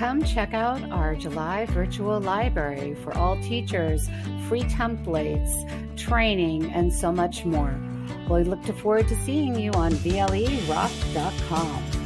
Come check out our July virtual library for all teachers, free templates, training, and so much more. We look forward to seeing you on VLERock.com.